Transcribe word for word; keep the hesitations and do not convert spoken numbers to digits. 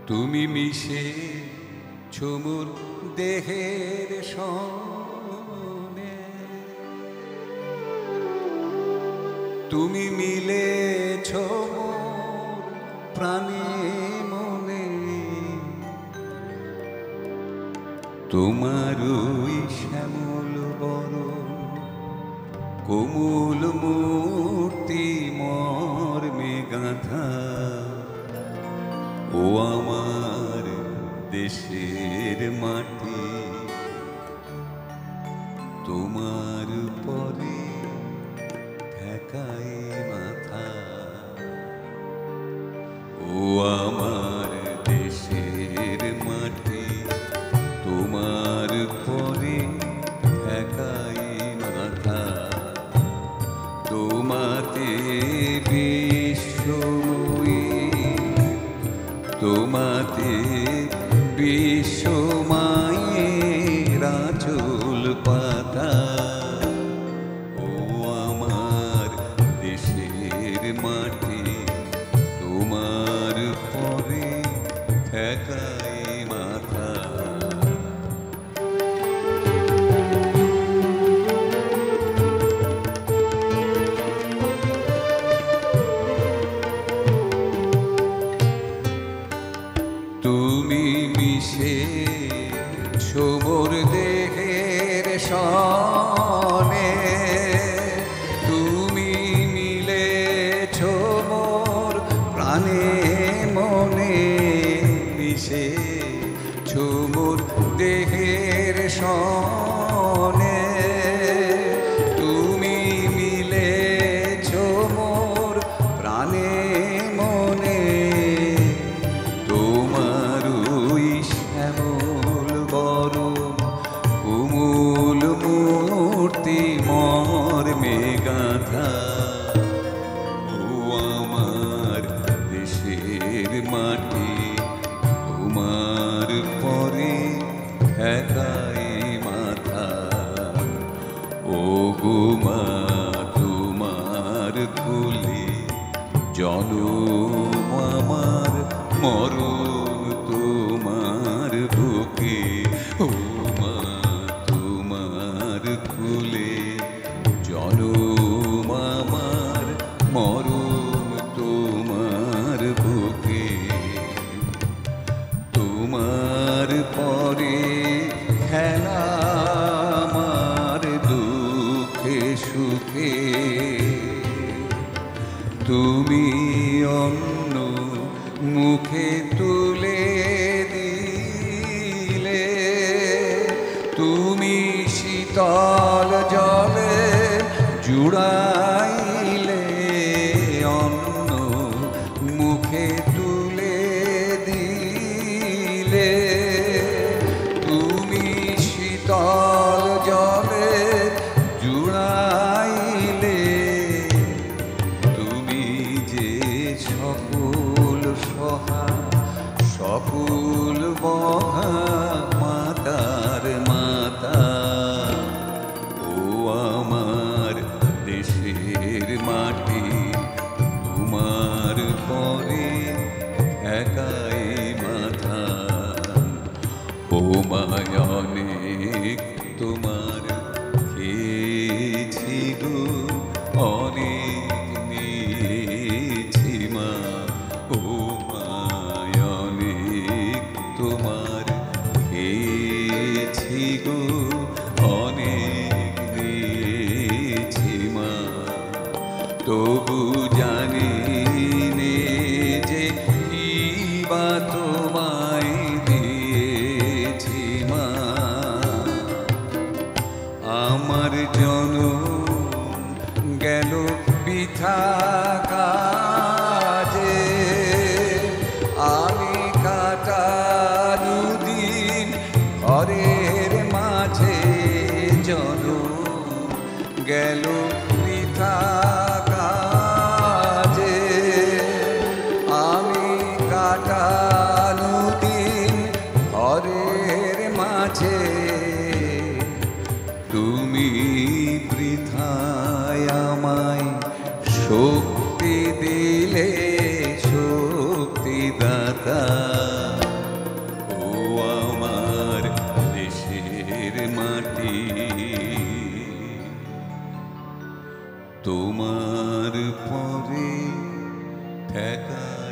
তুমি মিশে ছুমুর দেহের সনে, তুমি মিলেছ মোর প্রাণে মনে, তোমার ওই শ্যামল বরণ কোমল মূর্তি মর্মে গাঁথা, ও আমার দেশের মাটি, তোমার পরে ঠেকায় মাথা। ও আমার দেশের মাটি, তোমার পরে ঠেকায় মাথা। তোমাতে বিশ্বময়ী, তোমাতে বিশ্বমায়ের আঁচল পাতা। ও আমার দেশের মাটি, তোমার পরে ঠেকায় মাথা। তুমি মিশে ছুমুর দেহের সনে, তুমি মিলেছ মোর প্রাণে মনে, মিশে ছুমুর দেহের সনে, তুমি মিলেছ মোর প্রাণে মনে, তোমার ওই শ্যামল বরণ কোমল মূর্তি মর্মে গাঁথা। ও আমার দেশের মাটি, তোমার পরে ঠেকায় মাথা। ও গো মা, তোমার কোলে জনম আমার, মরণ তোমার বুকে। ও মা, তোমার কোলে জনম আমার, মরণ তোমার বুকে। তোমার পরে খেলা আমার দুঃখে সুখে, তুমি অন্য মুখে তুলে দিলে, তুমি শীতল জলে জুড়াইলে, অন্য মুখে তুলে দিলে, তুমি শীতল জলে জুড়াইলে, তুমি যে সকল সহা সকল মহা মাতার মাতা। ও আমার দেশের মাটি, তোমার পরে ঠেকায় মাথা। ও মায় অনেক তোমার খেয়েছি গো, অনেক নিয়েছি মা। ও মায় অনেক তোমার খেয়েছি গো, অনেক নিয়েছি মা। তবু জানি নে যে কি বা তোমায় দিয়েছি মা। আমার জনম গেল বৃথা কাজে, আমি কাটালু দিন ঘরের মাঝে, জনম গেল বৃথা কাজে, আমি কাটালু দিন ঘরের মাঝে। তুমি বৃথায় আমায় শক্তি দিলে, শক্তি দাতা। থাকা ও আমার দেশের মাটি তোমার পরে ঠেকা